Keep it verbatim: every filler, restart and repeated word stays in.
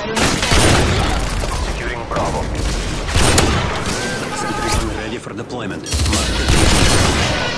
Securing Bravo. Sentry gun ready for deployment. Mark the